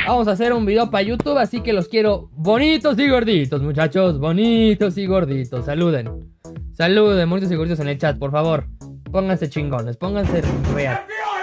Vamos a hacer un video para YouTube, así que los quiero bonitos y gorditos, muchachos. Bonitos y gorditos. Saluden. Saluden, bonitos y gorditos en el chat, por favor. Pónganse chingones, pónganse real.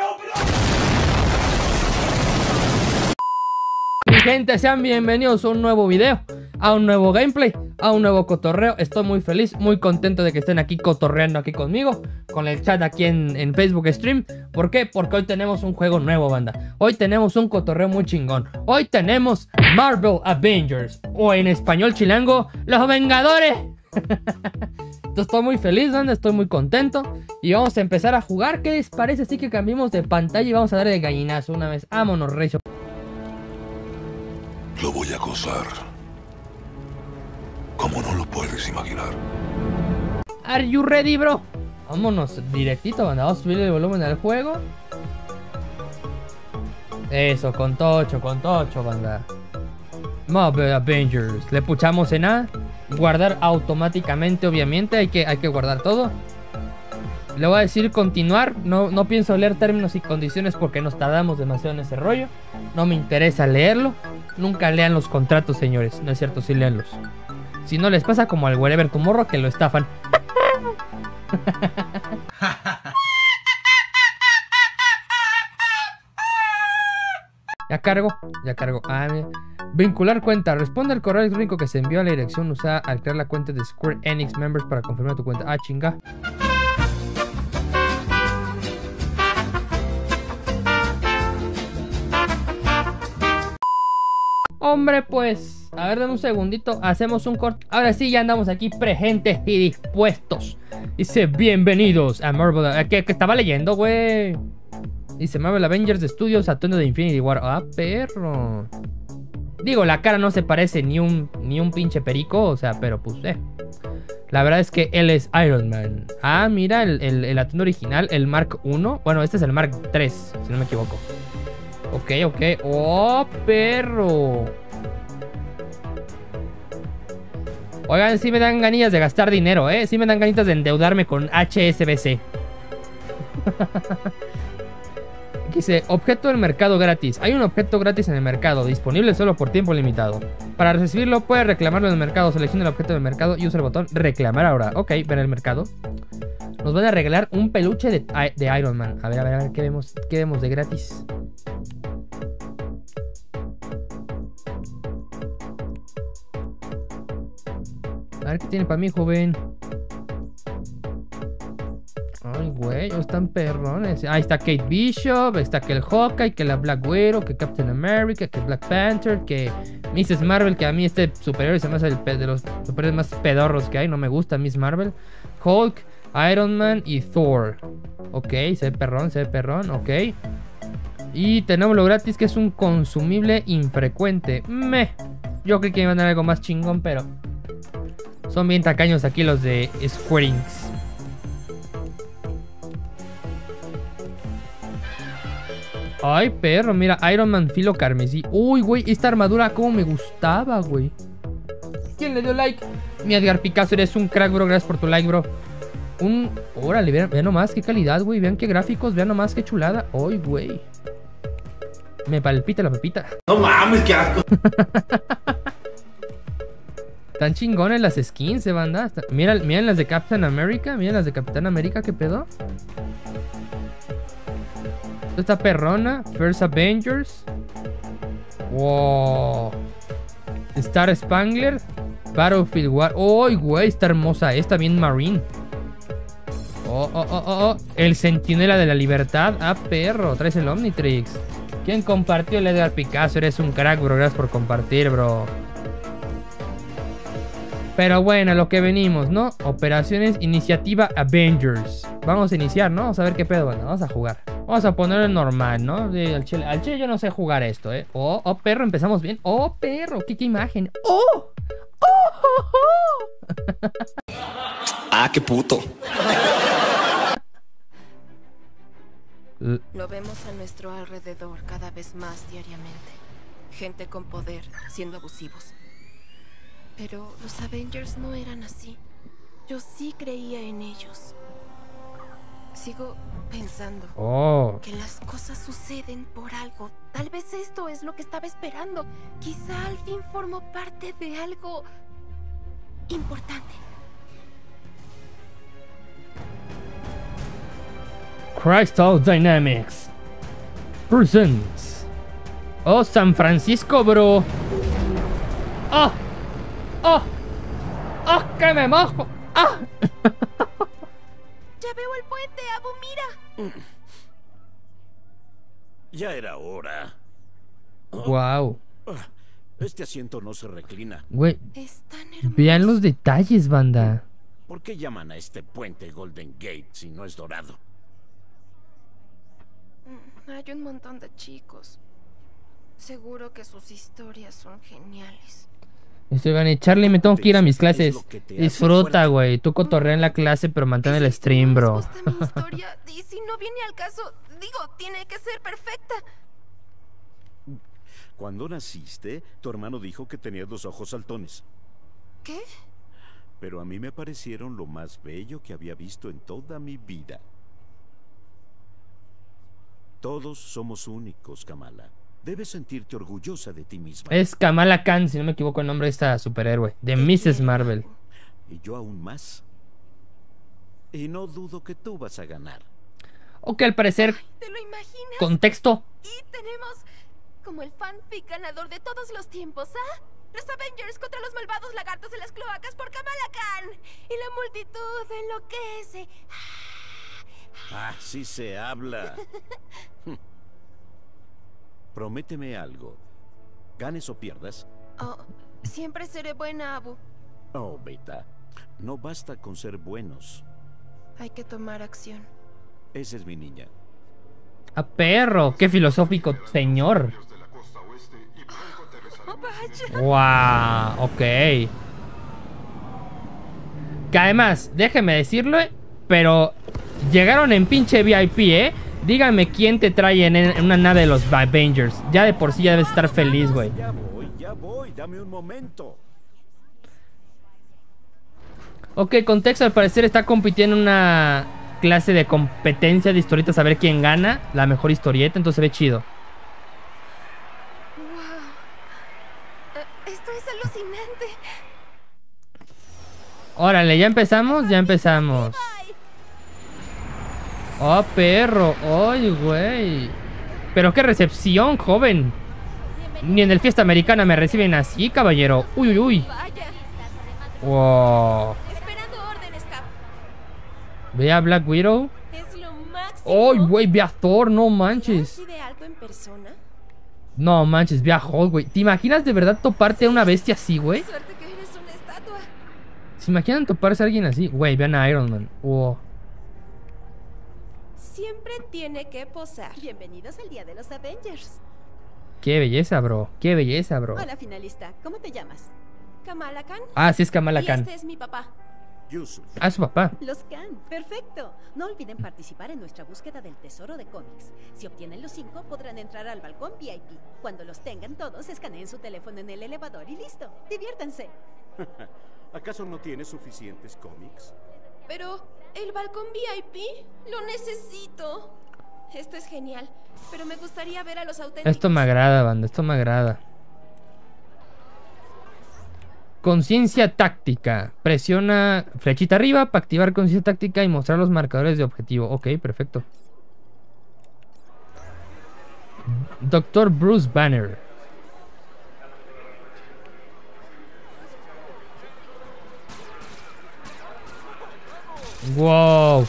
Mi gente, sean bienvenidos a un nuevo video, a un nuevo gameplay, a un nuevo cotorreo. Estoy muy feliz, muy contento de que estén aquí cotorreando aquí conmigo, con el chat aquí en Facebook Stream. ¿Por qué? Porque hoy tenemos un juego nuevo, banda. Hoy tenemos un cotorreo muy chingón. Hoy tenemos Marvel Avengers, o en español chilango, Los Vengadores. Estoy muy feliz, banda, estoy muy contento. Y vamos a empezar a jugar. ¿Qué les parece? Así que cambiemos de pantalla y vamos a darle de gallinazo una vez. Vámonos, recio. Lo voy a gozar como no lo puedes imaginar. Are you ready, bro? Vámonos directito, banda. Vamos a subirle el volumen al juego. Eso, con tocho, banda. Marvel Avengers. Le puchamos en A. Guardar automáticamente, obviamente. Hay que guardar todo. Le voy a decir continuar. No pienso leer términos y condiciones porque nos tardamos demasiado en ese rollo. No me interesa leerlo. Nunca lean los contratos, señores. No es cierto, sí léanlos. Si no les pasa como al Wherever Tomorrow, que lo estafan. Ya cargo. Ah, mira. Vincular cuenta. Responde al correo electrónico que se envió a la dirección usada al crear la cuenta de Square Enix Members para confirmar tu cuenta. Ah, chinga. Hombre, pues, a ver, dame un segundito. Hacemos un corte. Ahora sí, ya andamos aquí presentes y dispuestos. Dice, bienvenidos a Marvel. ¿Qué estaba leyendo, güey? Dice, Marvel Avengers Studios, atuendo de Infinity War. Ah, perro. Digo, la cara no se parece ni un pinche perico, o sea, pero pues, La verdad es que él es Iron Man. Ah, mira, el atuendo original, el Mark 1. Bueno, este es el Mark 3, si no me equivoco. Ok. ¡Oh, perro! Oigan, sí me dan ganillas de gastar dinero, sí me dan ganitas de endeudarme con HSBC. Dice, objeto del mercado gratis. Hay un objeto gratis en el mercado, disponible solo por tiempo limitado. Para recibirlo, puedes reclamarlo en el mercado. Selecciona el objeto del mercado y usa el botón reclamar ahora. Ok, ven el mercado. Nos van a regalar un peluche de Iron Man. A ver, ¿qué vemos de gratis? A ver qué tiene para mí, joven. Ay, güey, están perrones. Ahí está Kate Bishop, está que el Hawkeye, que la Black Widow, que Captain America, que Black Panther, que Mrs. Marvel, que a mí este superior se me hace de los superiores más pedorros que hay. No me gusta Miss Marvel. Hulk, Iron Man y Thor. Ok, se ve perrón, ok. Y tenemos lo gratis, que es un consumible infrecuente. Yo creí que iban a dar algo más chingón, pero son bien tacaños aquí los de Square Enix. Ay, perro, mira, Iron Man filo carmesí. Uy, güey, esta armadura como me gustaba, güey. ¿Quién le dio like? Mi Edgar Picasso, eres un crack, bro. Gracias por tu like, bro. Órale, vean nomás qué calidad, güey. Vean qué gráficos, vean nomás qué chulada. Ay, güey. Me palpita la pepita. No mames, qué asco. Están chingones las skins, banda. Miren las de Captain America. Miren las de Capitán América, ¿qué pedo? Esta perrona. First Avengers. Wow. Star Spangler. Battlefield War. ¡Oh, güey! Está hermosa esta, bien marine. Oh. El Centinela de la Libertad. Ah, perro. Traes el Omnitrix. ¿Quién compartió el Edgar Picasso? Eres un crack, bro. Gracias por compartir, bro. Pero bueno, a lo que venimos, ¿no? Operaciones Iniciativa Avengers. Vamos a iniciar, ¿no? Vamos a ver qué pedo, bueno, vamos a jugar. Vamos a ponerlo en normal, ¿no? Al chile yo no sé jugar esto, Oh, perro, empezamos bien. Oh, perro, qué imagen. Oh. Ah, qué puto. Lo vemos a nuestro alrededor cada vez más diariamente. Gente con poder siendo abusivos. Pero los Avengers no eran así. Yo sí creía en ellos. Sigo pensando Oh. que las cosas suceden por algo. Tal vez esto es lo que estaba esperando. Quizá al fin formó parte de algo importante. Crystal Dynamics presents. Oh, San Francisco, bro. ¡Oh! ¡Oh! ¡Oh, que me mojo! ¡Ah! Ya veo el puente, Abu, mira. Ya era hora. Wow. Este asiento no se reclina. Güey, Es tan hermoso. vean los detalles, banda. ¿Por qué llaman a este puente Golden Gate si no es dorado? Hay un montón de chicos. Seguro que sus historias son geniales. Van Charlie, me tengo que ir a mis Es clases. lo que te hace Disfruta, fuerte. güey. Tú cotorrea en la clase, pero mantén el stream, bro. ¿Les gusta mi historia? Y si no viene al caso, digo, tiene que ser perfecta. Cuando naciste, tu hermano dijo que tenías los ojos saltones. ¿Qué? Pero a mí me parecieron lo más bello que había visto en toda mi vida. Todos somos únicos, Kamala. Debes sentirte orgullosa de ti misma. Es Kamala Khan, si no me equivoco el nombre de esta superhéroe. De Te Mrs. quiero, Marvel. Abu. Y yo aún más. Y no dudo que tú vas a ganar. Ok, al parecer, ¿Te lo imaginas? contexto. Y tenemos como el fanfic ganador de todos los tiempos, ¿ah? Los Avengers contra los malvados lagartos de las cloacas por Kamala Khan. Y la multitud enloquece. Así se habla. Prométeme algo. Ganes o pierdas. Oh, siempre seré buena, Abu. Oh, Beta. No basta con ser buenos. Hay que tomar acción. Esa es mi niña. A perro, qué filosófico, señor. Oh, vaya. Wow, ok. Que además, déjeme decirle, pero llegaron en pinche VIP, ¿eh? Dígame quién te trae en una nave de los Avengers. Ya de por sí ya debes estar feliz, güey. Ya voy, dame un momento. Ok, contexto, al parecer está compitiendo en una clase de competencia de historietas a ver quién gana la mejor historieta, entonces se ve chido. Wow. Esto es alucinante. Órale, ya empezamos, ya empezamos. Oh, perro, ay, güey. Pero qué recepción, joven. Ni en el fiesta americana me reciben así, caballero. Uy, uy, uy. Vaya. Wow. Esperando órdenes, Cap. Ve a Black Widow. Es lo máximo. Ay, güey, ve a Thor, no manches. ¿Así de alto en persona? No manches, ve a Hulk, güey. ¿Te imaginas de verdad toparte a una bestia así, güey? Suerte que eres una estatua. ¿Se imaginan toparse a alguien así? Güey, vean a Iron Man. Wow. Siempre tiene que posar. Bienvenidos al día de los Avengers. Qué belleza, bro. Qué belleza, bro. Hola, finalista. ¿Cómo te llamas? Kamala Khan. Ah, sí es Kamala Y Khan. este es mi papá. Yusuf. Ah, su papá. Los Khan. Perfecto. No olviden participar en nuestra búsqueda del tesoro de cómics. Si obtienen los 5, podrán entrar al balcón VIP. Cuando los tengan todos, escaneen su teléfono en el elevador y listo. Diviértanse. ¿Acaso no tienes suficientes cómics? Pero el balcón VIP lo necesito. Esto es genial, pero me gustaría ver a los auténticos. Esto me agrada, banda. Esto me agrada. Conciencia táctica. Presiona flechita arriba para activar conciencia táctica y mostrar los marcadores de objetivo. Ok, perfecto. Doctor Bruce Banner. Wow.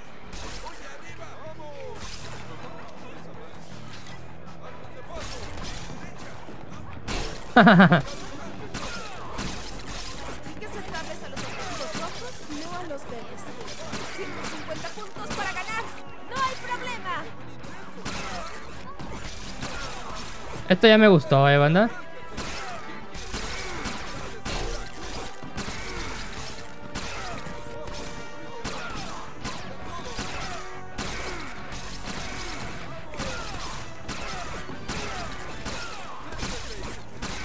Hay que acercarles a los objetivos rojos, no a los verdes. 150 puntos para ganar. No hay problema. Esto ya me gustó, banda.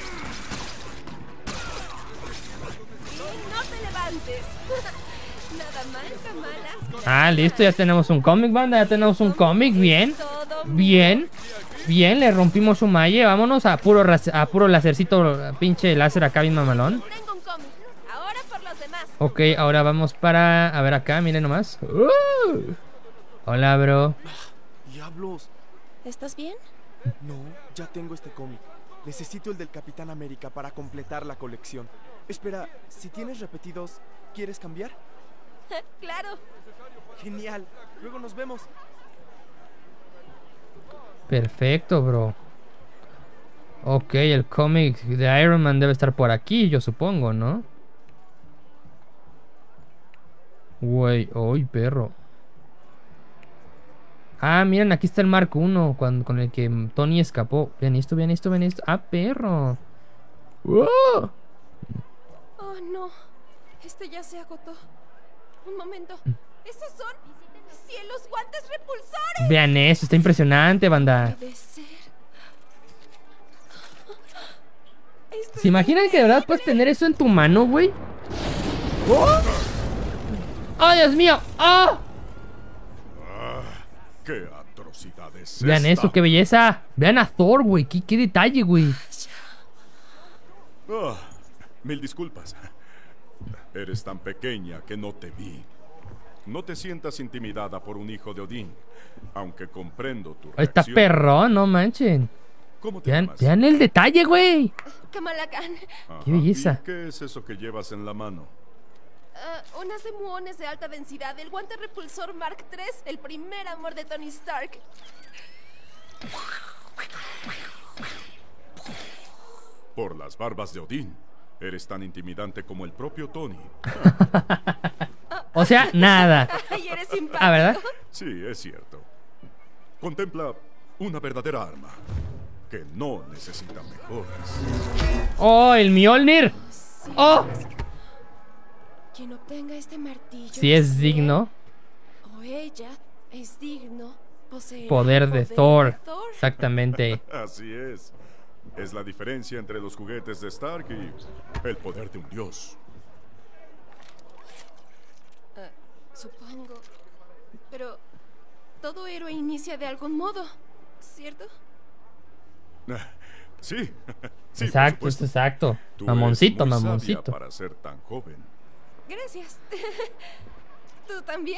Y no te levantes. Nada está mal, Kamala. Ah, listo, ya tenemos un cómic, banda. Ya tenemos un cómic. Bien. Bien. Bien, le rompimos su malle. Vámonos a puro lacercito, pinche láser acá bien mamalón. Tengo un cómic. Ahora por los demás. Ok, ahora vamos para... A ver acá, miren nomás. Hola, bro. ¡Diablos! ¿Estás bien? No, ya tengo este cómic. Necesito el del Capitán América para completar la colección. Espera, si tienes repetidos, ¿quieres cambiar? Claro. Genial. Luego nos vemos. Perfecto, bro. Ok, el cómic de Iron Man debe estar por aquí, yo supongo, ¿no? Güey, uy, perro. Ah, miren, aquí está el Mark I con el que Tony escapó. Vean esto, vean esto, vean esto. Ah, perro. ¡Wow! Oh, no. Este ya se agotó. Un momento. ¿Esos son cielos guantes repulsores? Vean eso, está impresionante, banda. Debe ser. ¿Se imaginan que de verdad puedes tener eso en tu mano, güey? ¡Oh! ¡Oh, Dios mío! ¡Oh! ¡Qué atrocidad es Vean esta! eso, qué belleza. Vean a Thor, güey. Qué detalle, güey. Ah, mil disculpas. Eres tan pequeña que no te vi. No te sientas intimidada por un hijo de Odín, aunque comprendo tu Está reacción. perrón, no manchen. ¿Cómo te Vean, llamas? vean el detalle, güey. Kamala Khan. Ajá. Qué belleza. ¿Y qué es eso que llevas en la mano? Unas de muones de alta densidad. El guante repulsor Mark III. El primer amor de Tony Stark. Por las barbas de Odín. Eres tan intimidante como el propio Tony. O sea, nada. Ay, eres simpático. Ah, ¿verdad? Sí, es cierto. Contempla una verdadera arma que no necesita mejoras. ¡Oh, el Mjolnir! Sí. ¡Oh! Quien obtenga este martillo. Si es digno. O ella es digno. Poseer Poder de el Thor. Exactamente. Así es. Es la diferencia entre los juguetes de Stark y el poder de un dios. Supongo. Pero todo héroe inicia de algún modo, ¿cierto? Sí. Sí, Exacto, por es supuesto. exacto. Tú Mamoncito, eres muy sabia mamoncito. para ser tan joven. Gracias. ¿Tú también?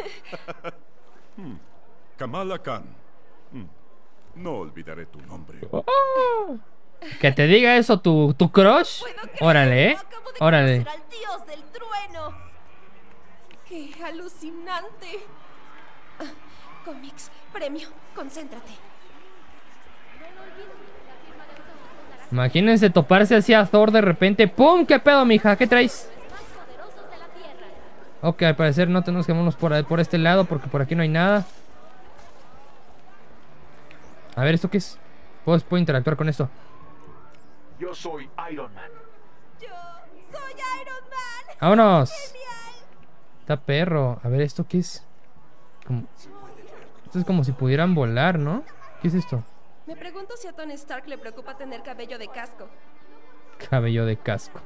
Kamala Khan. No olvidaré tu nombre. Que te diga eso tu crush. ¿Puedo creerlo? Órale, Acabo de órale. conocer al dios del trueno. ¡Qué alucinante! Cómics, premio, concéntrate. Imagínense toparse así a Thor de repente. ¡Pum! ¿Qué pedo, mija? ¿Qué traes? Ok, al parecer no tenemos que irnos por este lado porque por aquí no hay nada. A ver, ¿esto qué es? ¿Puedo interactuar con esto? Yo soy Iron Man. Yo soy Iron Man. ¡Vámonos! Genial. Está perro. A ver, ¿esto qué es? Esto es como si pudieran volar, ¿no? ¿Qué es esto? Me pregunto si a Tony Stark le preocupa tener cabello de casco. Cabello de casco.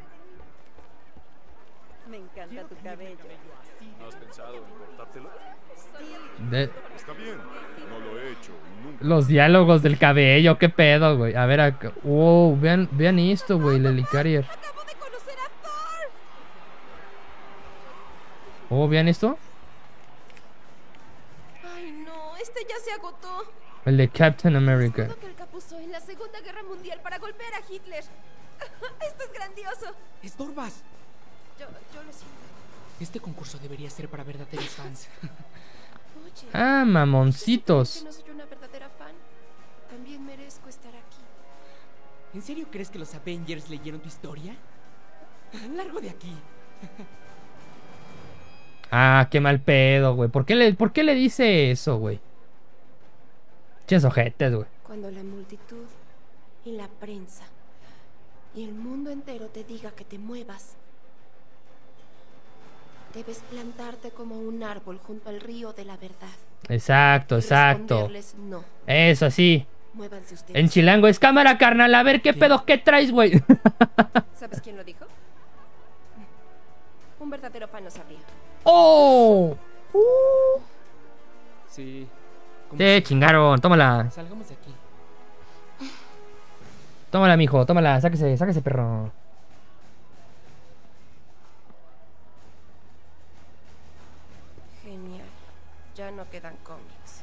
Me encanta tu cabello. ¿No has pensado en cortártelo? Está bien. No lo he hecho y nunca. Los diálogos del cabello, qué pedo, güey. A ver, acá. Wow, vean esto, güey, Lely Carrier. Acabo de conocer a Thor. Oh, vean esto. Ay, no, este ya se agotó. El de Captain America. Recuerdo que el Cap usó en la Segunda Guerra Mundial para golpear a Hitler. Esto es grandioso. ¡Estorbas! Yo lo siento. Este concurso debería ser para verdaderos fans. Oye, Ah, que mamoncitos. no soy una verdadera fan. También merezco estar aquí. ¿En serio crees que los Avengers leyeron tu historia? Largo de aquí. Ah, qué mal pedo, güey. ¿Por qué le dice eso, güey? Ches ojetes, güey. Cuando la multitud y la prensa y el mundo entero te diga que te muevas, debes plantarte como un árbol junto al río de la verdad. Exacto, Y exacto. responderles no. Eso, así. Muévanse ustedes. En chilango es cámara, carnal. A ver, ¿qué pedo? ¿Qué traes, güey? ¿Sabes quién lo dijo? Un verdadero fan lo sabría. ¡Oh! Sí. Te chingaron. Tómala. Salgamos de aquí. Tómala, mijo. Tómala. Sáquese, sáquese, perro. Genial. Ya no quedan cómics.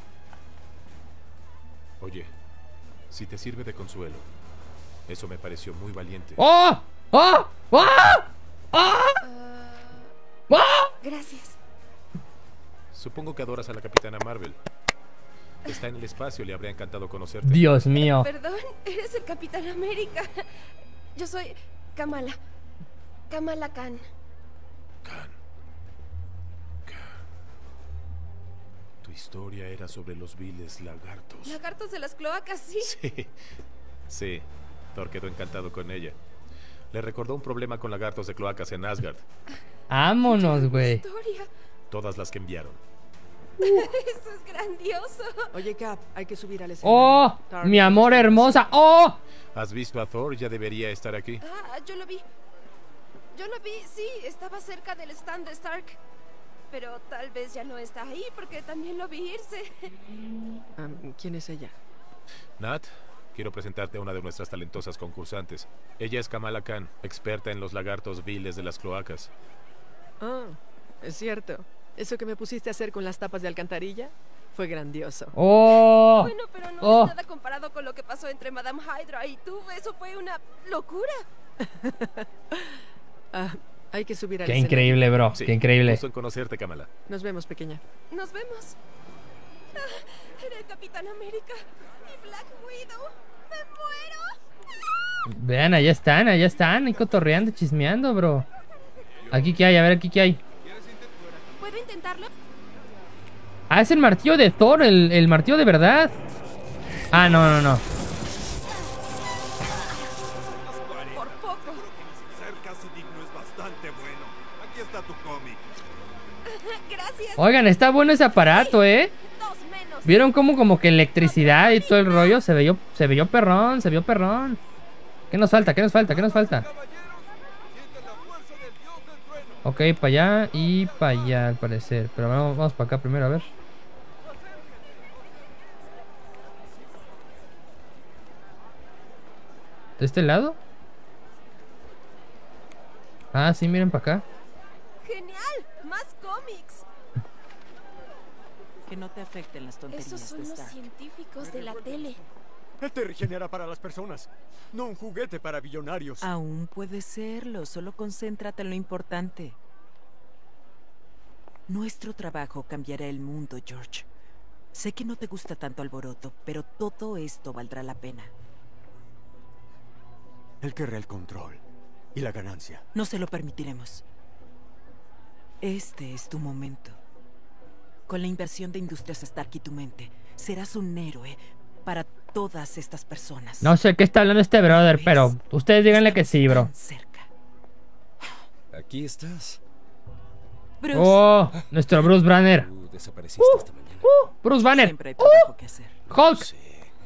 Oye, si te sirve de consuelo, eso me pareció muy valiente. ¡Oh! ¡Oh! ¡Oh! ¡Oh! ¡Oh! Gracias. Supongo que adoras a la Capitana Marvel. Está en el espacio, le habría encantado conocerte. Dios mío. Perdón, eres el Capitán América. Yo soy Kamala. Kamala Khan. Khan. Tu historia era sobre los viles lagartos. Lagartos de las cloacas, sí. Sí. Sí. Thor quedó encantado con ella. Le recordó un problema con lagartos de cloacas en Asgard. Vámonos, güey. Historia. Todas las que enviaron. Eso es grandioso. Oye, Cap, hay que subir al escenario. ¡Oh! Mi amor hermosa. ¡Oh! ¿Has visto a Thor? Ya debería estar aquí. Ah, yo lo vi. Yo lo vi, sí. Estaba cerca del stand de Stark. Pero tal vez ya no está ahí porque también lo vi irse. ¿Quién es ella? Nat, quiero presentarte a una de nuestras talentosas concursantes. Ella es Kamala Khan, experta en los lagartos viles de las cloacas. Ah, es cierto. Eso que me pusiste a hacer con las tapas de alcantarilla fue grandioso. ¡Oh! Bueno, pero no ¡Oh! es nada comparado con lo que pasó entre Madame Hydra y tú. Eso fue una locura. Hay que subir al Qué escenario. increíble, bro. Sí, Qué increíble. gusto en conocerte, Kamala. Nos vemos, pequeña. Nos vemos. Era el Capitán América y Black Widow. ¡Me muero! Vean, allá están, ahí cotorreando, chismeando, bro. Aquí qué hay, a ver, aquí qué hay. ¿Puedo intentarlo? Ah, es el martillo de Thor, el martillo de verdad. Ah, no. Por poco. Ser casi digno es bastante bueno. Aquí está tu cómic. Gracias. Oigan, está bueno ese aparato, ¿eh? Dos menos. ¿Vieron cómo como que electricidad y todo el rollo? Se vio perrón, se vio perrón. ¿Qué nos falta? Ok, para allá y para allá, al parecer. Pero vamos para acá primero, a ver. ¿De este lado? Ah, sí, miren para acá. Genial. Más cómics. Que no te afecten las tonterías Esos son de los Stark. científicos de la tele. Este regenera para las personas, no un juguete para billonarios. Aún puede serlo, solo concéntrate en lo importante. Nuestro trabajo cambiará el mundo, George. Sé que no te gusta tanto alboroto, pero todo esto valdrá la pena. Él querrá el control y la ganancia. No se lo permitiremos. Este es tu momento. Con la inversión de Industrias Stark y tu mente, serás un héroe para todas estas personas. No sé qué está hablando este brother, pero ustedes díganle que sí, bro. Tan cerca. Aquí estás. Bruce, Oh, nuestro Bruce Banner. Tú desapareciste esta mañana. Bruce Banner. siempre hay trabajo que hacer. Hulk. Sí.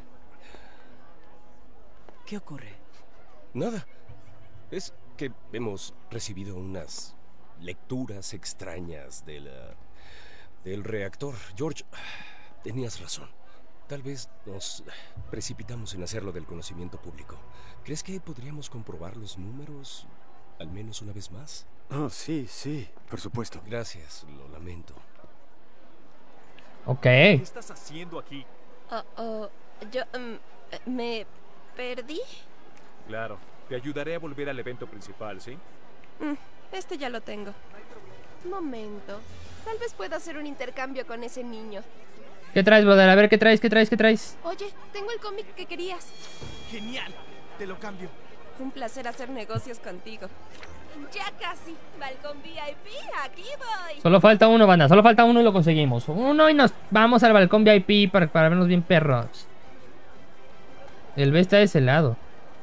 ¿Qué ocurre? Nada. Es que hemos recibido unas lecturas extrañas del reactor. George, tenías razón. Tal vez nos precipitamos en hacerlo del conocimiento público. ¿Crees que podríamos comprobar los números al menos una vez más? Oh, sí, por supuesto. Gracias, lo lamento. Ok. ¿Qué estás haciendo aquí? Yo me perdí. Claro, te ayudaré a volver al evento principal, ¿sí? Este ya lo tengo. Momento. Tal vez pueda hacer un intercambio con ese niño. ¿Qué traes, brother? A ver, ¿qué traes? Oye, tengo el cómic que querías. Genial, te lo cambio. Fue un placer hacer negocios contigo. Ya casi. Balcón VIP, aquí voy. Solo falta uno, banda. Solo falta uno y lo conseguimos. Uno y nos vamos al balcón VIP para vernos bien perros. El B está de ese lado.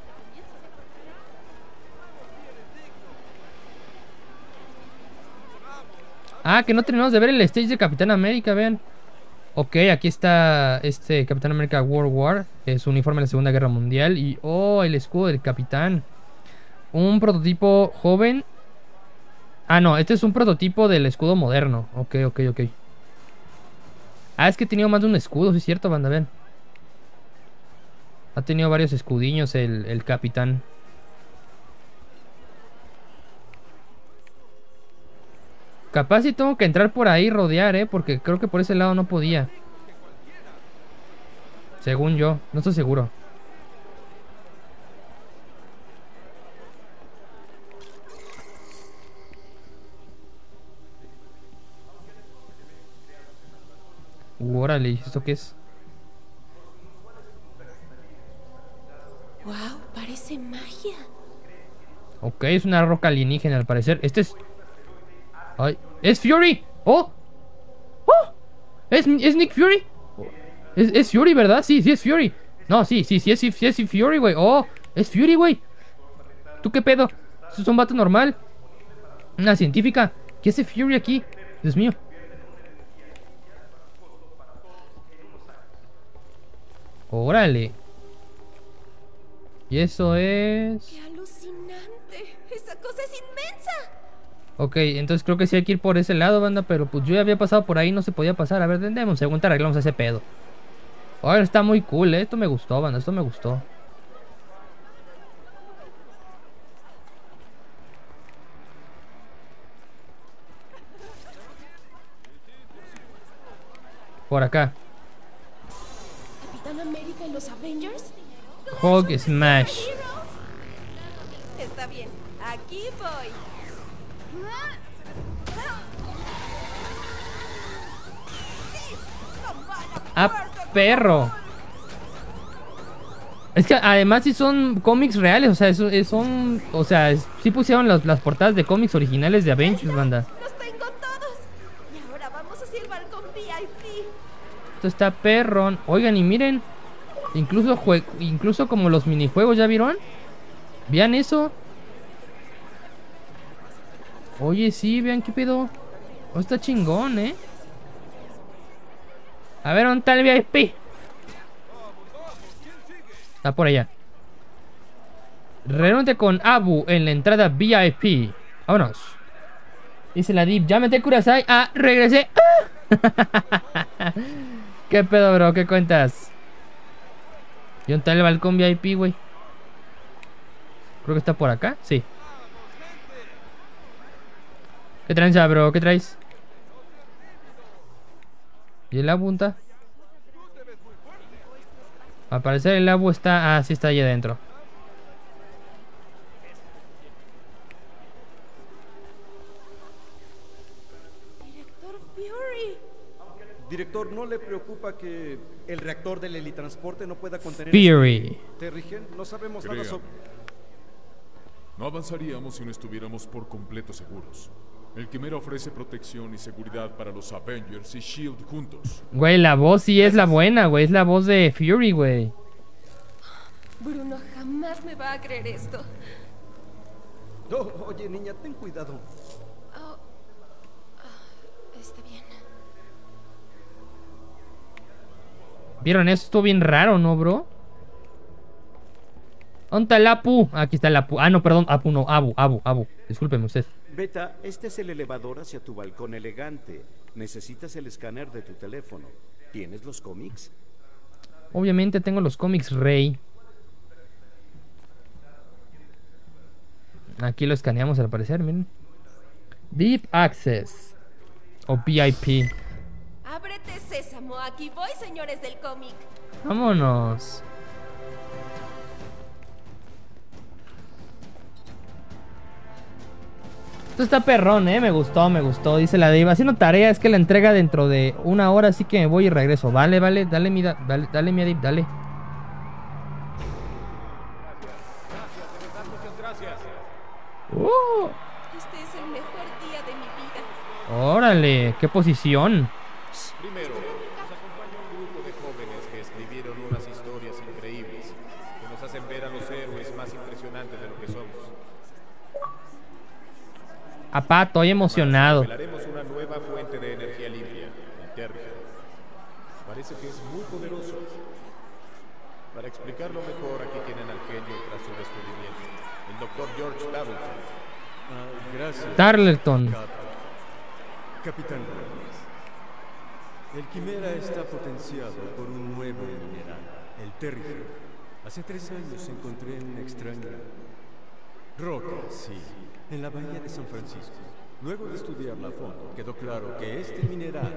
Ah, que no terminamos de ver el stage de Capitán América, vean. Ok, aquí está este Capitán América World War. Su uniforme de la Segunda Guerra Mundial. Y, oh, el escudo del Capitán. Un prototipo joven. Ah, no, este es un prototipo del escudo moderno. Ok. Ah, es que he tenido más de un escudo, sí es cierto, banda, ven. Ha tenido varios escudiños el capitán. Capaz si tengo que entrar por ahí, rodear, porque creo que por ese lado no podía. Según yo, no estoy seguro. Órale, ¿esto qué es? Wow, parece magia. Ok, es una roca alienígena al parecer. Este es... Ay, ¡es Fury! ¡Oh! ¡Oh! ¿Es Nick Fury? Es Fury, ¿verdad? Sí, es Fury. No, sí, es Fury, güey. ¡Oh! Es Fury, güey. ¿Tú qué pedo? ¿Esto es un vato normal? Una científica. ¿Qué hace Fury aquí? Dios mío. Órale. Y eso es... ¡Qué alucinante! ¡Esa cosa es inmensa! Ok, entonces creo que sí hay que ir por ese lado, banda. Pero pues yo ya había pasado por ahí, no se podía pasar. A ver, demos un segundo, arreglamos ese pedo. Ahora está muy cool, Esto me gustó, banda, esto me gustó. Por acá. ¿Capitán América y los Avengers? Hulk Smash. Está bien, aquí voy. ¡Ah, perro! Es que además sí son cómics reales, o sea, son... O sea, sí pusieron las portadas de cómics originales de Avengers, banda. ¡Los tengo todos! Y ahora vamos hacia el balcón VIP. Esto está perrón. Oigan, y miren. Incluso como los minijuegos, ¿ya vieron? Vean eso. Oye, sí, vean qué pedo. Oh, está chingón, A ver, ¿dónde está el VIP? Está por allá. Reúnete con Abu en la entrada VIP. Vámonos. Dice la Deep, ya metí Kurasai. Ah, regresé. ¡Ah! ¿Qué pedo, bro? ¿Qué cuentas? ¿Y dónde está el balcón VIP, güey? Creo que está por acá. Sí. ¿Qué tranza, bro? ¿Qué traes? ¿Y el Abu está? Al parecer el Abu está... Ah, sí está ahí adentro. Director Fury. Director, ¿no le preocupa que el reactor del helitransporte no pueda contener... Fury. Terrigen? No sabemos nada sobre... No avanzaríamos si no estuviéramos por completo seguros. El Quimera ofrece protección y seguridad para los Avengers y S.H.I.E.L.D. juntos. Güey, la voz sí es la buena, güey. Es la voz de Fury, güey. Bruno jamás me va a creer esto. Oh, oye, niña, ten cuidado. Está bien. ¿Vieron eso? Estuvo bien raro, ¿no, bro? ¿Dónde está el Apu? Aquí está el Apu. Ah, no, perdón. Apu no. Abu. Discúlpeme usted. Beta, este es el elevador hacia tu balcón elegante. Necesitas el escáner de tu teléfono. ¿Tienes los cómics? Obviamente tengo los cómics, Rey. Aquí lo escaneamos al parecer, miren. VIP Access. O VIP. Ábrete, sésamo. Aquí voy, señores del cómic. Vámonos. Esto está perrón, me gustó. Dice la Diva. Haciendo tarea, es que la entrega dentro de 1 hora, así que me voy y regreso. Vale, dale mi Adib, dale. Este es el mejor día de mi vida. Órale, qué posición. Primero, nos acompaña un grupo de jóvenes que escribieron unas historias increíbles que nos hacen ver a los héroes más impresionantes de lo que somos. Apá, estoy emocionado. Revelaremos una nueva fuente de energía limpia, el Terrigen. Parece que es muy poderoso. Para explicarlo mejor, aquí tienen al genio tras su descubrimiento, el Dr. George Stapleton. Gracias. Tarleton. Capitán, el Quimera está potenciado por un nuevo mineral, el Terrigen. Hace 3 años encontré una extraña roca, sí, en la bahía de San Francisco. Luego de estudiarla a fondo, quedó claro que este mineral...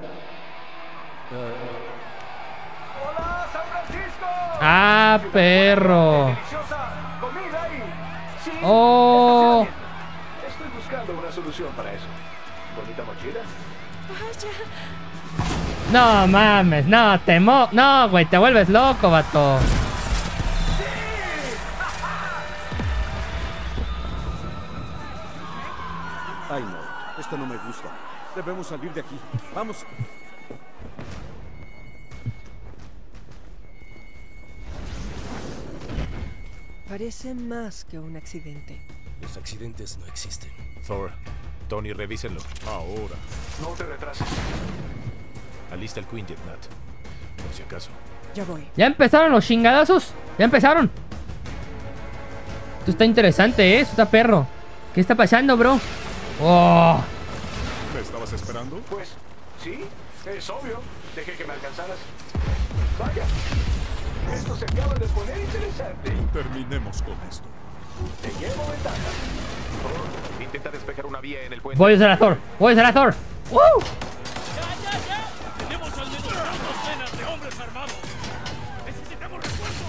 ¡Hola, San Francisco! ¡Ah, perro! ¡Deliciosa comida y... Sí, ¡Oh! estoy buscando una solución para eso. ¿Bonita mochila? No mames, no, no, güey, te vuelves loco, vato. Ay, no, esto no me gusta. Debemos salir de aquí. Vamos. Parece más que un accidente. Los accidentes no existen. Thor, Tony, revísenlo. Ahora. No te retrases. Alista el Quinjet, Nat. Por si acaso. Ya voy. Ya empezaron los chingadazos. Ya empezaron. Esto está interesante, Esto está perro. ¿Qué está pasando, bro? Oh. ¿Me estabas esperando? Pues, sí, es obvio. Dejé que me alcanzaras. Vaya, esto se acaba de poner interesante. Terminemos con esto. Te llevo ventaja. Thor, intenta despejar una vía en el puente. Voy a usar a Thor. Voy a usar a Thor. ¡Woo! Tenemos al menos 2 docenas de hombres armados. Necesitamos refuerzos.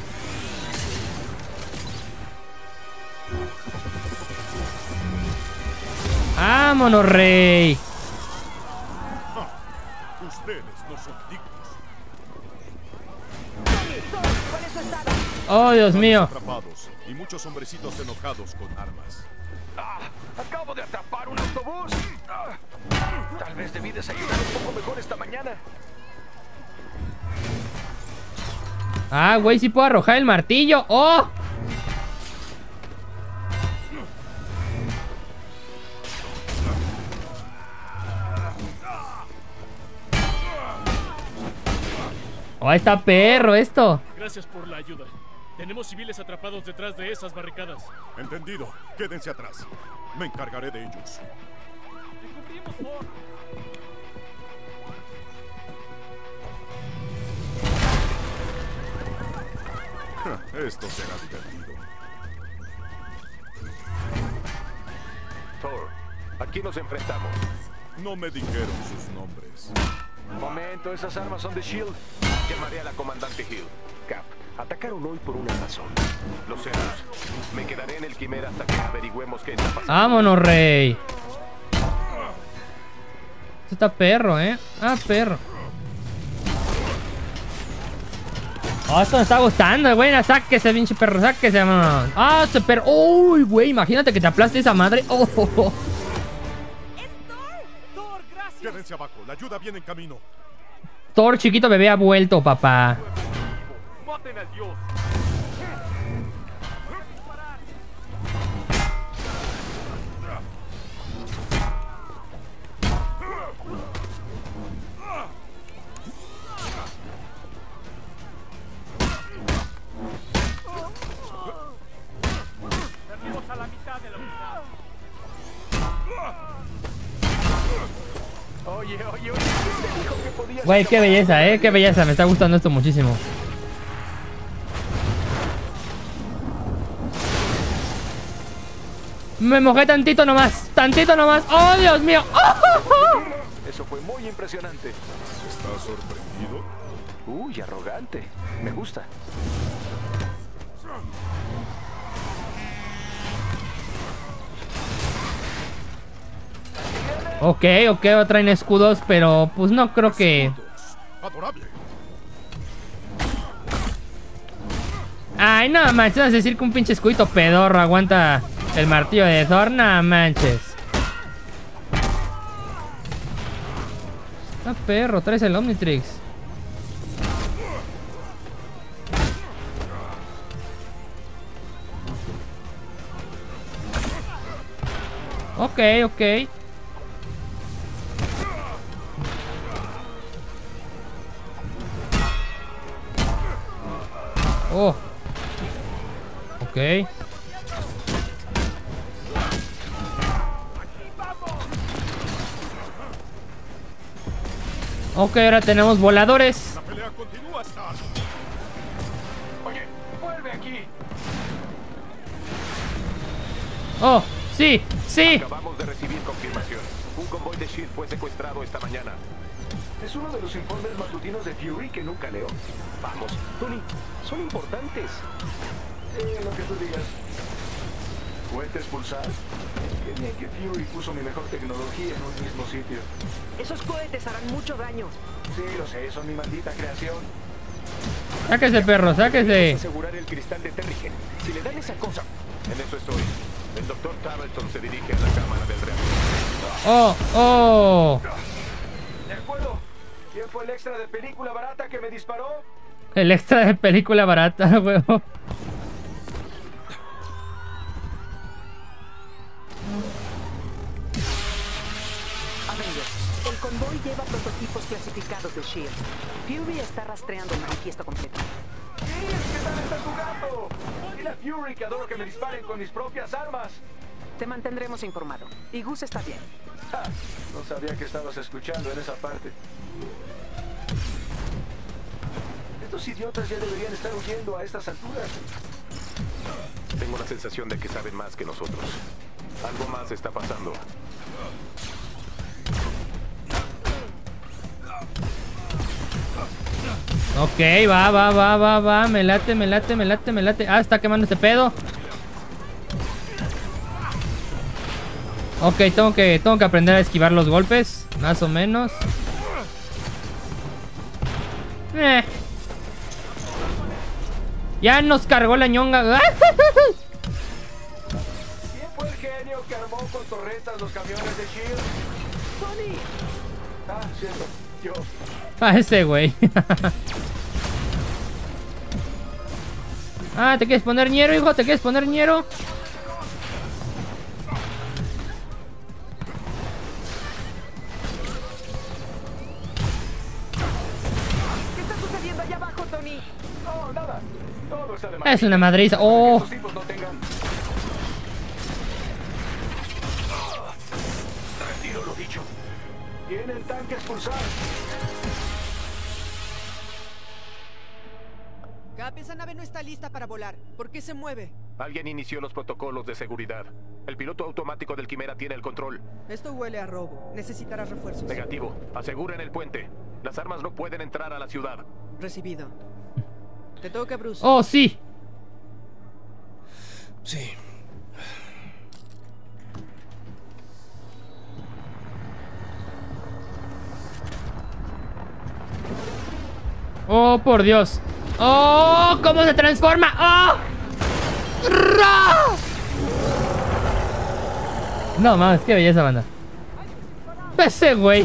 ¡Vámonos, rey! Ustedes no son dignos. ¡Oh, Dios mío! Atrapados y muchos hombrecitos enojados con armas. Acabo de atrapar un autobús. Tal vez debí desayunar un poco mejor esta mañana. Ah, güey, sí puedo arrojar el martillo. ¡Oh! ¡Oh, está perro esto! Gracias por la ayuda. Tenemos civiles atrapados detrás de esas barricadas. Entendido. Quédense atrás. Me encargaré de ellos. ¡Descubrimos, Thor! Esto será divertido. Thor, aquí nos enfrentamos. No me dijeron sus nombres. Momento, esas armas son de S.H.I.E.L.D. Llamaré a la comandante Hill. Cap, atacaron hoy por una razón. Los héroes. Me quedaré en el Quimera hasta que averigüemos qué está pasando. ¡Vámonos, rey! Esto está perro, Ah, perro. Oh, esto me está gustando, güey. Sáquese, pinche perro, sáquese, vámonos. Ah, ese perro. Uy, güey, imagínate que te aplaste esa madre. Oh, oh, oh. Thor, gracias. Quédense abajo, la ayuda viene en camino. Thor chiquito bebé ha vuelto, papá. ¡Maten al dios! Perdimos a la mitad de la unidad. Oye, ¿quién te dijo que podías? Güey, qué belleza, qué belleza. Me está gustando esto muchísimo. Me mojé tantito nomás. Tantito nomás. ¡Oh, Dios mío! ¡Oh! Eso fue muy impresionante. ¿Estás sorprendido? Uy, arrogante. Me gusta. Ok, traen escudos, pero pues no creo que... Adorable. Ay, no manches, vas a decir que un pinche escudito pedorro aguanta el martillo de Thor, no manches. Ah, perro, traes el Omnitrix. Ok. Oh. Ok. Ok, ahora tenemos voladores. La pelea continúa, Stark. Oye, vuelve aquí. Oh, sí, sí. Acabamos de recibir confirmación. Un convoy de S.H.I.E.L.D. fue secuestrado esta mañana. Es uno de los informes matutinos de Fury que nunca leo. Vamos, Tony, son importantes. Lo que tú digas. ¿Cohetes pulsar? Qué bien que Fury puso mi mejor tecnología en un mismo sitio. Esos cohetes harán mucho daño. Sí, lo sé, son mi maldita creación. Sáquese, perro, sáquese. Asegurar el cristal de Terrigen. Si le dan esa cosa, en eso estoy. El Dr. Tarleton se dirige a la cámara del reactor. Oh, oh. De acuerdo. ¿Quién fue el extra de película barata que me disparó? El extra de película barata, huevo. Avengers, el convoy lleva prototipos clasificados de S.H.I.E.L.D. Fury está rastreando el manifiesto completo. ¿Qué tal está jugando? Dile a Fury que adoro que me disparen con mis propias armas. Te mantendremos informado. Y Gus está bien. Ah, no sabía que estabas escuchando en esa parte. Estos idiotas ya deberían estar huyendo a estas alturas. Tengo la sensación de que saben más que nosotros. Algo más está pasando. Ok, va. Me late. Ah, está quemando este pedo. Ok, tengo que aprender a esquivar los golpes. Más o menos. Ya nos cargó la ñonga. ¿Quién fue el genio que armó con torretas los camiones de S.H.I.E.L.D.? ¡Tony! Ah, cierto, yo. Ah, ese güey. Ah, ¿te quieres poner ñero, hijo? ¿Te quieres poner ñero? ¿Qué está sucediendo allá abajo, Tony? No, nada. Todo está de Es una madriza. Oh. Estos tipos no tengan... Retiro lo dicho. Tienen tanques pulsar. Cap, esa nave no está lista para volar. ¿Por qué se mueve? Alguien inició los protocolos de seguridad. El piloto automático del Quimera tiene el control. Esto huele a robo. Necesitarás refuerzos. Negativo. Aseguren el puente. Las armas no pueden entrar a la ciudad. Recibido. Te toca, Bruce. Oh, sí. Sí. Oh, por Dios. Oh, cómo se transforma. Oh. No mames, qué belleza, banda. Ese güey.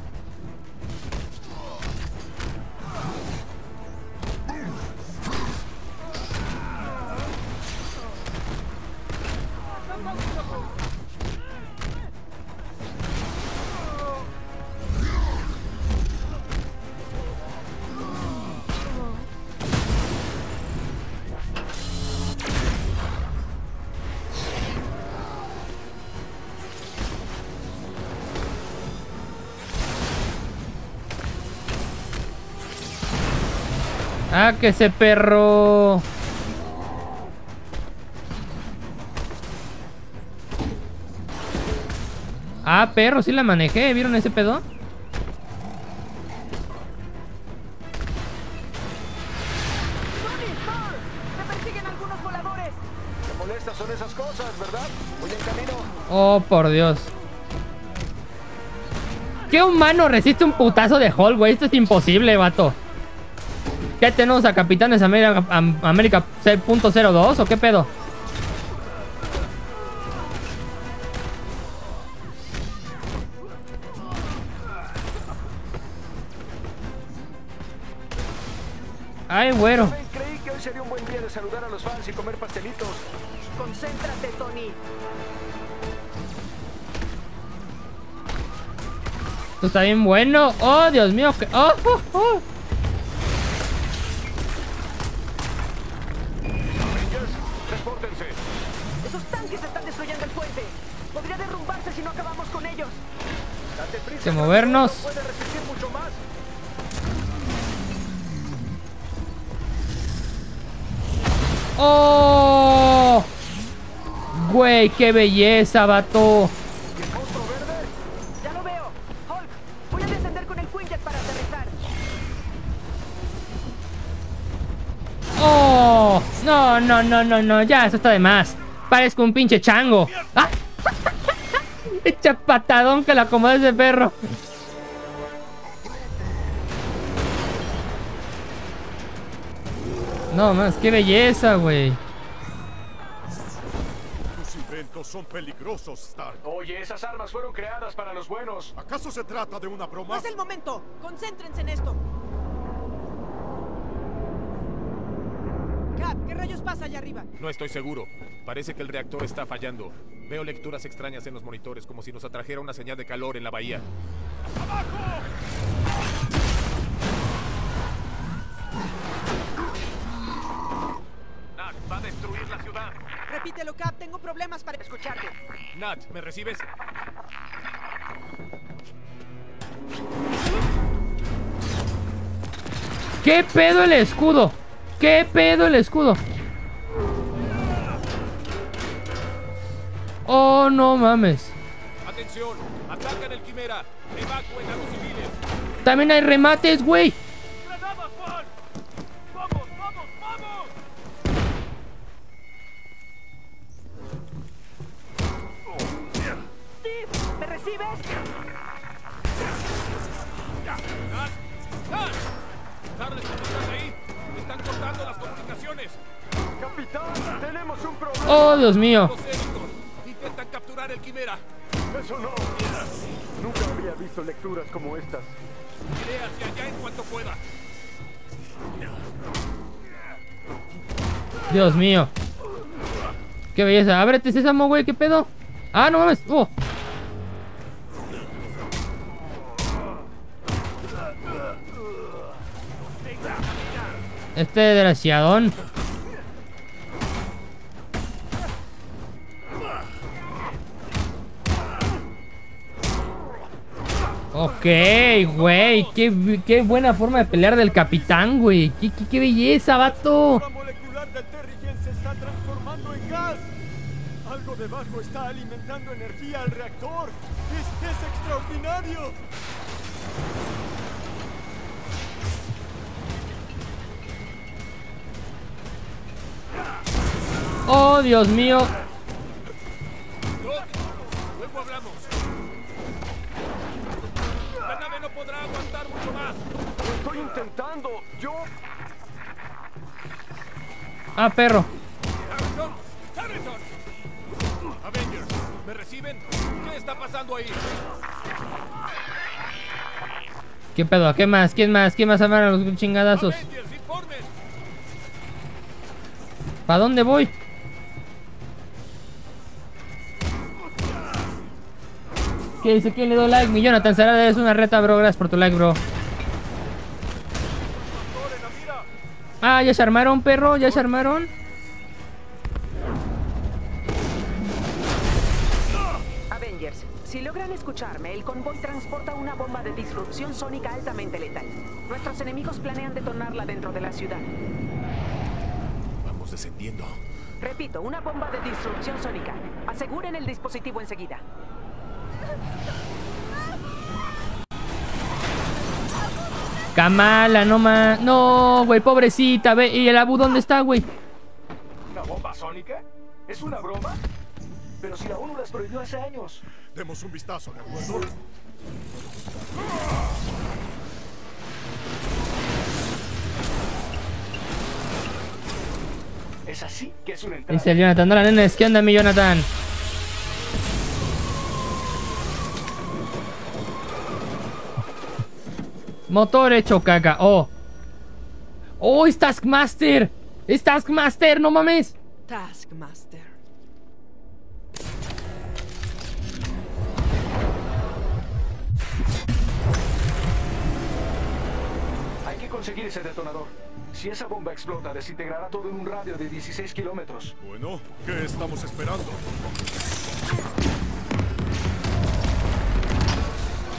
Ah, que ese perro. Ah, perro, sí la manejé. ¿Vieron ese pedo? ¡Me persiguen algunos voladores! ¿Te molestas son esas cosas, verdad? Voy en camino. Oh, por Dios. ¿Qué humano resiste un putazo de Hulk, güey? Esto es imposible, vato. ¿Qué tenemos a Capitanes América, América 6.02 o qué pedo? Ay, güero. Creí que hoy sería un buen día de saludar a los fans y comer pastelitos. Concéntrate, Tony. Esto está bien bueno. Oh, Dios mío. Que... Oh, oh, oh. Respórtense. Esos tanques están destruyendo el puente. Podría derrumbarse si no acabamos con ellos. Hay que movernos. Puede resistir mucho más. ¡Oh! Güey, qué belleza, vato. Ya lo veo. Hulk, voy a descender con el Quinjet para aterrizar. ¡Oh! No, no, no, no, no. Ya, eso está de más. Parezco un pinche chango. ¡Ah! Echa patadón que la acomoda ese perro. No más, qué belleza, güey. Tus inventos son peligrosos, Stark. Oye, esas armas fueron creadas para los buenos. ¿Acaso se trata de una broma? No es el momento. Concéntrense en esto. Cap, ¿qué rayos pasa allá arriba? No estoy seguro. Parece que el reactor está fallando. Veo lecturas extrañas en los monitores, como si nos atrajera una señal de calor en la bahía. Nat, va a destruir la ciudad. Repítelo, Cap. Tengo problemas para escucharte. Nat, ¿me recibes? ¿Qué pedo el escudo? ¿Qué pedo el escudo? Oh, no mames. Atención, atacan el Quimera. Evacúen a los civiles. También hay remates, güey. ¡Granadas, Juan! ¡Vamos, vamos, vamos! Steve, ¿me recibes? ¡Nat! ¡Nat! ¡Charles, ¿estás ahí? ¡Están cortando las comunicaciones! ¡Capitán! ¡Tenemos un problema! Oh, Dios mío. Los Editor intentan capturar el Quimera. ¡Eso no! Nunca había visto lecturas como estas. Iré hacia allá en cuanto pueda. Dios mío. Qué belleza. Ábrete, sésamo, güey. ¿Qué pedo? Ah, no mames. Oh. Este desgraciadón. Ok, güey. Qué buena forma de pelear del capitán, güey. Qué belleza, vato. La molecular del Terrigen se está transformando en gas. Algo debajo está alimentando energía al reactor. Es extraordinario. Oh, Dios mío. Luego hablamos. La nave no podrá aguantar mucho más. Lo estoy intentando. Yo... Ah, perro. Harrison, Harrison. Avengers, ¿me reciben? ¿Qué está pasando ahí? ¿Qué pedo? ¿Qué más? ¿Quién más? ¿Quién más amarra los chingadazos? Avengers, informen. ¿Para dónde voy? ¿Qué dice? ¿Quién le dio like? Mi Jonathan Sarada es una reta, bro. Gracias por tu like, bro. Ah, ya se armaron, perro. Ya se armaron. Avengers, si logran escucharme, el convoy transporta una bomba de disrupción sónica altamente letal. Nuestros enemigos planean detonarla dentro de la ciudad. Vamos descendiendo. Repito, una bomba de disrupción sónica. Aseguren el dispositivo enseguida. Kamala, no más. No, güey, pobrecita. Ve. ¿Y el Abu dónde está, güey? ¿Una bomba sónica? ¿Es una broma? Pero si la ONU las prohibió hace años. Demos un vistazo, ¿de acuerdo? Es así que es una entrada. Dice el Jonathan. Hola, nenes. ¿Qué onda, mi Jonathan? Motor hecho caca. Oh. Oh, es Taskmaster. Es Taskmaster, no mames. Taskmaster. Hay que conseguir ese detonador. Si esa bomba explota, desintegrará todo en un radio de 16 kilómetros. Bueno, ¿qué estamos esperando?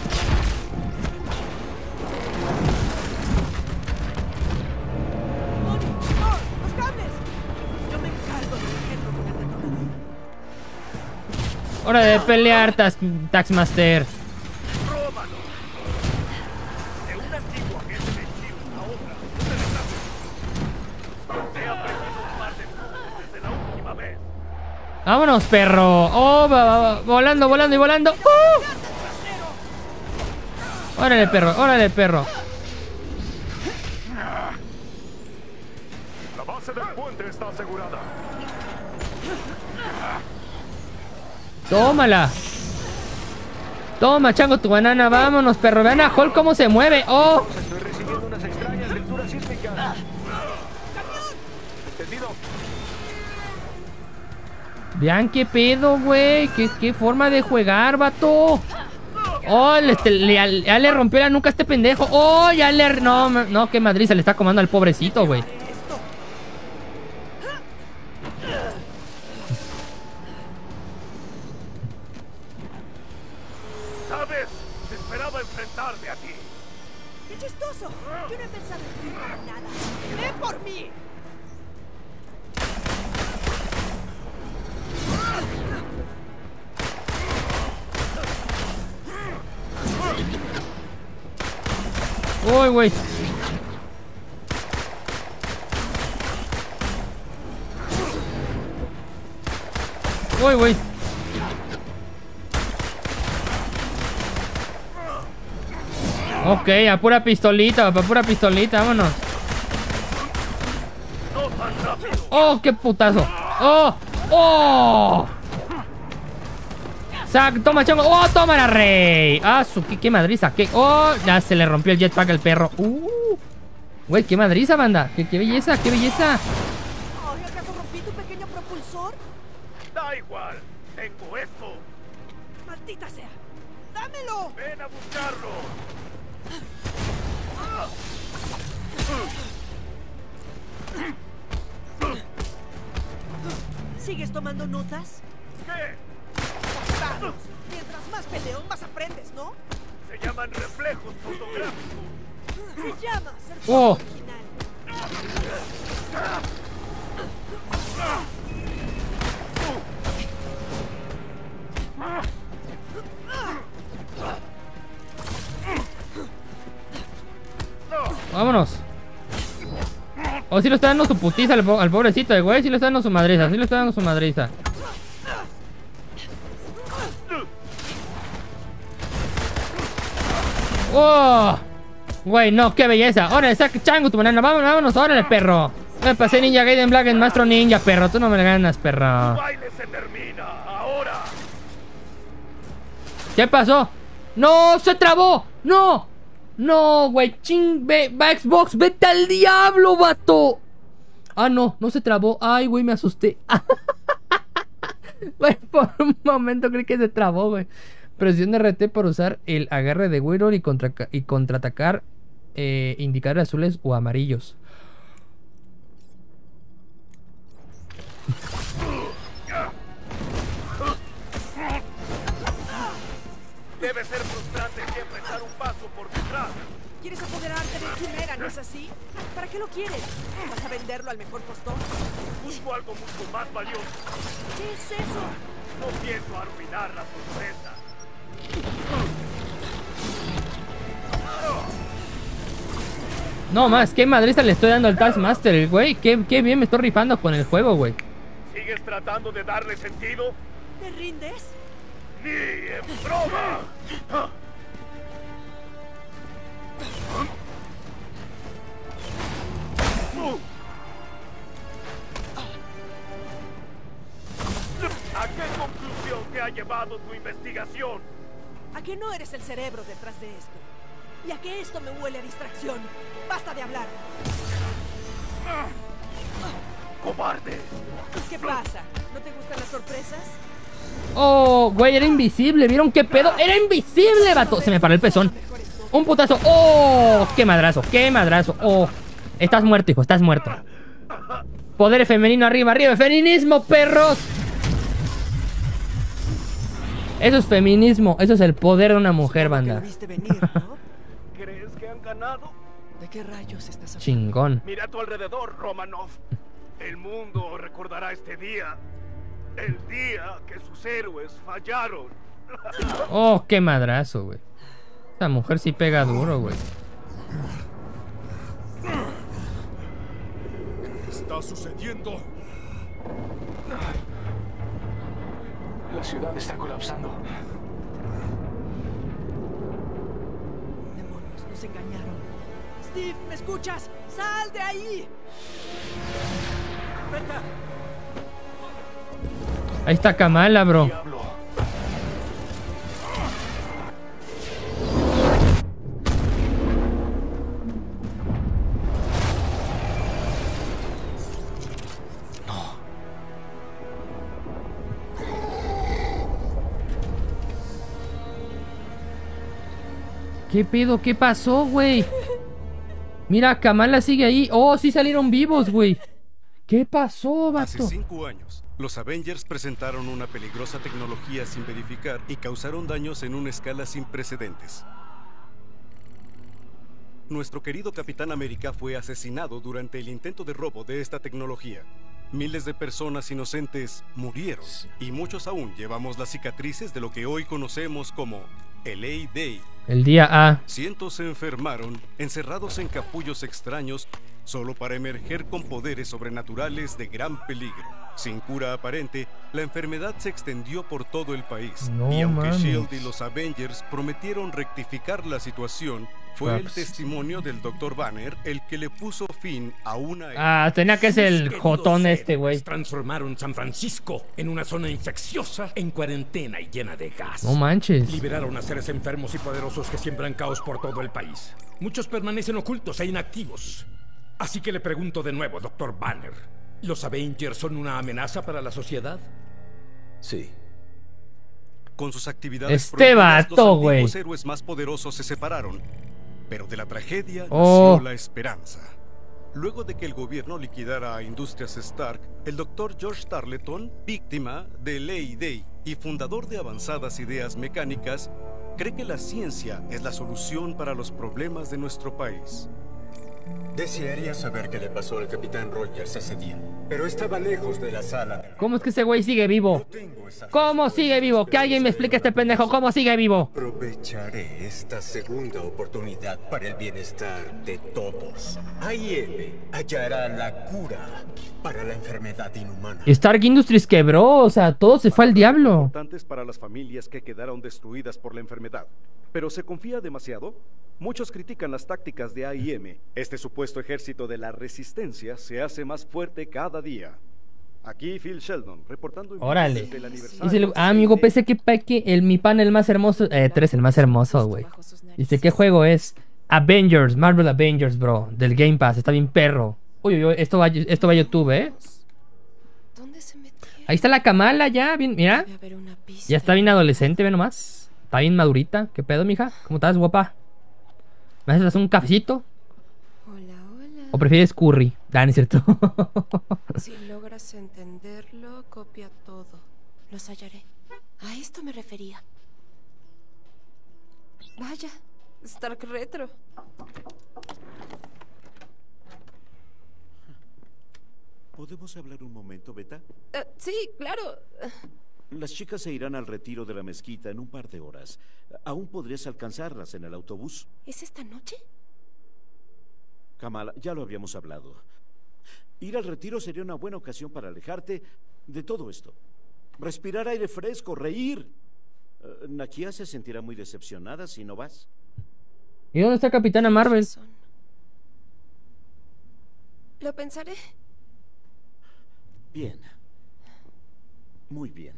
Hora de pelear, Taskmaster. Rómano. De un antiguo agente de Shield a otra. He aprendido un par de trucos desde la última vez. Vámonos, perro. Oh, volando, volando y volando. Órale, perro, órale, perro. La base del puente está asegurada. Tómala. Toma, chango, tu banana. Vámonos, perro. Vean a Hulk cómo se mueve. Oh. Estoy recibiendo unas extrañas lecturas sísmicas. ¿Entendido? Vean qué pedo, güey. ¿Qué forma de jugar, vato. Oh, ya le rompió la nuca a este pendejo. Oh, ya le... No, qué madrid se le está comando al pobrecito, güey. ¿Sabes? Esperaba enfrentarme a ti. ¡Qué chistoso! Yo no he pensado en ti para nada. ¡Ven por mí! Uy, güey. Uy, güey. Ok, a pura pistolita, a pura pistolita, vámonos. Oh, qué putazo. Oh, oh. Toma, chongo. Oh, toma la rey. Ah, qué madriza. Oh, ya se le rompió el jetpack al perro. Güey, qué madriza, banda. Qué belleza, qué belleza. Ay, ¿acaso rompí tu pequeño propulsor? Da igual. Tengo esto. ¡Maldita sea! ¡Dámelo! Ven a buscarlo. ¿Sigues tomando notas? ¿Qué? Vamos, mientras más peleo, más aprendes, ¿no? Se llaman reflejos fotográficos. Se llama ser Oh. original. Vámonos. Oh, sí lo está dando su putiza al pobrecito, güey. Sí lo está dando su madriza, sí lo está dando su madriza. ¡Oh! Güey, no, qué belleza. Órale, saca chango tu banana. Vámonos, órale, perro. Me pasé Ninja Gaiden Black en Maestro Ninja, perro. Tú no me la ganas, perro. El baile se termina ahora. ¿Qué pasó? ¡No! ¡Se trabó! ¡No! ¡No, güey! ¡Ching! ¡Va Xbox! ¡Vete al diablo, vato! Ah, no, no se trabó. Ay, güey, me asusté. Güey, por un momento creí que se trabó, güey. Presión de RT para usar el agarre de Wiror y contraatacar indicadores azules o amarillos. Debe ser frustrante siempre estar un paso por detrás. ¿Quieres apoderarte de Quimera, no es así? ¿Para qué lo quieres? ¿Vas a venderlo al mejor postor? Busco algo mucho más valioso. ¿Qué es eso? No pienso arruinar la sorpresa. No más, qué madriza le estoy dando al Taskmaster, güey. Qué bien me estoy rifando con el juego, güey. ¿Sigues tratando de darle sentido? ¿Te rindes? ¡Ni en broma! ¿A qué conclusión te ha llevado tu investigación? ¿A que no eres el cerebro detrás de esto? ¿Y a que esto me huele a distracción? ¡Basta de hablar! ¡Cobarde! ¿Qué pasa? ¿No te gustan las sorpresas? Oh, güey, era invisible. ¿Vieron qué pedo? ¡Era invisible, vato! Se me paró el pezón. Un putazo. ¡Oh! ¡Qué madrazo! ¡Qué madrazo! ¡Oh! Estás muerto, hijo. Estás muerto. Poder femenino arriba, arriba. ¡Feminismo, perros! Eso es feminismo. Eso es el poder de una mujer, banda. ¿Crees que han ganado? ¿De qué rayos estás hablando? Chingón. Mira a tu alrededor, Romanov. El mundo recordará este día El día que sus héroes fallaron. Oh, qué madrazo, güey. Esta mujer sí pega duro, güey. ¿Qué está sucediendo? La ciudad está colapsando. Demonios, nos engañaron. Steve, ¿me escuchas? ¡Sal de ahí! ¡Vete! Ahí está Kamala, bro. ¿Qué pedo? ¿Qué pasó, güey? Mira, Kamala sigue ahí. Oh, sí salieron vivos, güey. ¿Qué pasó, vato? Hace 5 años, los Avengers presentaron una peligrosa tecnología sin verificar y causaron daños en una escala sin precedentes. Nuestro querido Capitán América fue asesinado durante el intento de robo de esta tecnología. Miles de personas inocentes murieron y muchos aún llevamos las cicatrices de lo que hoy conocemos como el A-Day. El día A. Cientos se enfermaron, encerrados en capullos extraños, solo para emerger con poderes sobrenaturales de gran peligro. Sin cura aparente, la enfermedad se extendió por todo el país. No y aunque mames. S.H.I.E.L.D. y los Avengers prometieron rectificar la situación, fue el testimonio del Dr. Banner el que le puso fin a una... Ah, tenía que ser el jotón este, güey. Transformaron San Francisco en una zona infecciosa, en cuarentena y llena de gas. No manches. Liberaron a seres enfermos y poderosos que siembran caos por todo el país. Muchos permanecen ocultos e inactivos. Así que le pregunto de nuevo, Dr. Banner, ¿los Avengers son una amenaza para la sociedad? Sí. Con sus actividades Este prohibidas, vato, los güey. antiguos héroes más poderosos se separaron, pero de la tragedia Oh. nació la esperanza. Luego de que el gobierno liquidara a Industrias Stark, el Dr. George Tarleton, víctima de Ley Day y fundador de avanzadas ideas mecánicas, cree que la ciencia es la solución para los problemas de nuestro país. Desearía saber qué le pasó al Capitán Rogers ese día, pero estaba lejos de la sala. ¿Cómo es que ese güey sigue vivo? ¿Cómo sigue vivo? Que alguien me explique a este pendejo cómo sigue vivo. Aprovecharé esta segunda oportunidad para el bienestar de todos. AIM hallará la cura para la enfermedad inhumana. Stark Industries quebró, o sea, todo se fue al diablo. Importantes para las familias que quedaron destruidas por la enfermedad. Pero se confía demasiado. Muchos critican las tácticas de AIM. Este supuesto ejército de la resistencia se hace más fuerte cada día. Aquí Phil Sheldon, reportando Órale. del aniversario. Dice el- amigo, pensé que mi pan el más hermoso. Tú eres el más hermoso, güey. Dice, ¿qué juego es? Avengers, Marvel Avengers, bro. Del Game Pass, está bien perro. Uy, uy, uy, esto va a YouTube, Ahí está la Kamala ya, bien, mira. Ya está bien adolescente, ve nomás. Está bien madurita. ¿Qué pedo, mija? ¿Cómo estás, guapa? ¿Me haces un cafecito? ¿O prefieres curry? Ah, no es cierto. Si logras entenderlo, copia todo. Los hallaré. A esto me refería. Vaya, Stark Retro. ¿Podemos hablar un momento, Beta? Sí, claro. Las chicas se irán al retiro de la mezquita en un par de horas. ¿Aún podrías alcanzarlas en el autobús? ¿Es esta noche? Kamala, ya lo habíamos hablado. Ir al retiro sería una buena ocasión para alejarte de todo esto. Respirar aire fresco, reír. Nakia se sentirá muy decepcionada si no vas. ¿Y dónde está Capitana Marvel? Lo pensaré. Bien. Muy bien.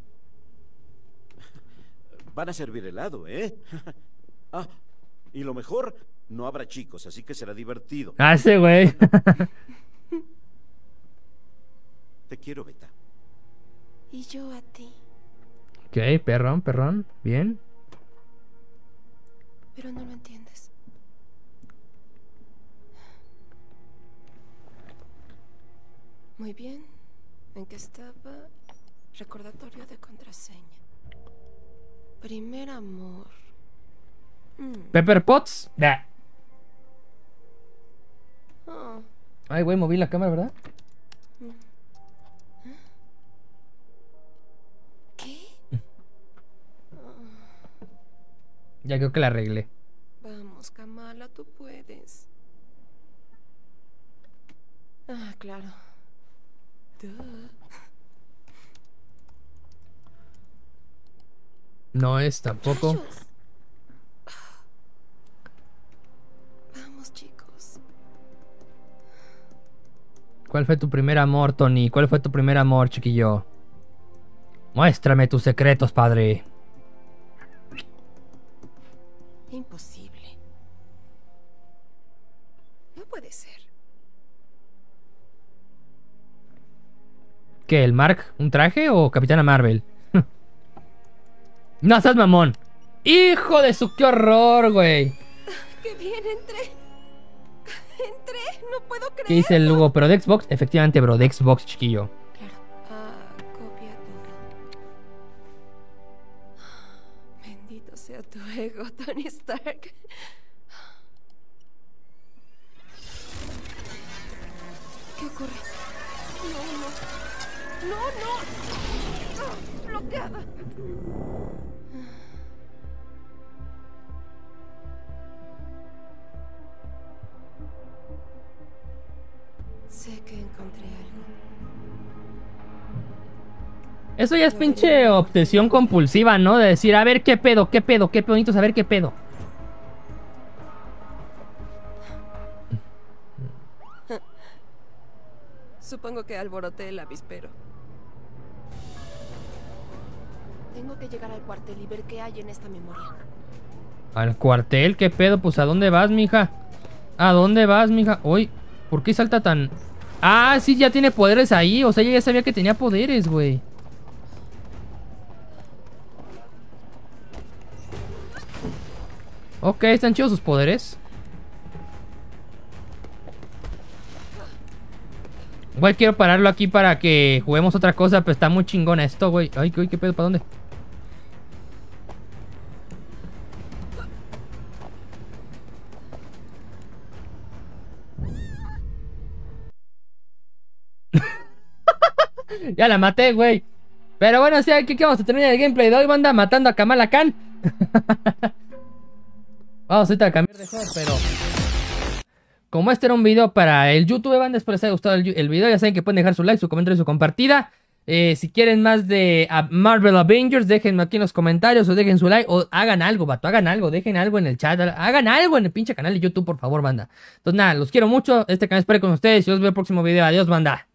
Van a servir helado, ¿eh? Ah, y lo mejor, no habrá chicos, así que será divertido. Ah, ese güey. Te quiero, Beta. Y yo a ti. Ok, perrón, perrón. Bien. Pero no lo entiendes. Muy bien. ¿En qué estaba? Recordatorio de contraseña. Primer amor. Pepper Potts. Nah. Oh. Ay, güey, moví la cámara, ¿verdad? Ya creo que la arreglé. Vamos, Kamala, tú puedes. Ah, claro. No es tampoco. Rayos. Vamos, chicos. ¿Cuál fue tu primer amor, Tony? ¿Cuál fue tu primer amor, chiquillo? Muéstrame tus secretos, padre. Imposible. No puede ser. ¿Qué, el Mark? ¿Un traje o Capitana Marvel? No, seas mamón. ¡Hijo de su... qué horror, güey! ¡Qué bien entré! ¡Entré! ¡No puedo creer! ¿Qué dice el Lugo? ¿Pero de Xbox? Efectivamente, bro, de Xbox, chiquillo. Copia todo. Bendito sea tu ego, Tony Stark. ¿Qué ocurre? No, no. No, no. Bloqueada. Sé que encontré algo. Eso ya es pinche obsesión compulsiva, ¿no? De decir, a ver, qué pedo, qué bonito saber qué pedo. Supongo que alboroté el avispero. Tengo que llegar al cuartel y ver qué hay en esta memoria. ¿Al cuartel? ¿Qué pedo? Pues, ¿a dónde vas, mija? ¿A dónde vas, mija? Uy, ¿por qué salta tan...? Ah, sí, ya tiene poderes ahí. O sea, ella ya sabía que tenía poderes, güey. Ok, están chidos sus poderes. Güey, quiero pararlo aquí para que juguemos otra cosa, pero está muy chingón esto, güey. Ay, qué pedo, ¿para dónde? Ya la maté, güey. Pero bueno, sí, aquí vamos a terminar el gameplay de hoy, banda, matando a Kamala Khan. Vamos ahorita a cambiar de juego, pero... como este era un video para el YouTube, banda, espero les haya gustado el video. Ya saben que pueden dejar su like, su comentario y su compartida. Si quieren más de Marvel Avengers, déjenme aquí en los comentarios o dejen su like. O hagan algo, vato, hagan algo, dejen algo en el chat. Hagan algo en el pinche canal de YouTube, por favor, banda. Entonces nada, los quiero mucho. Este canal espero con ustedes y os veo en el próximo video. Adiós, banda.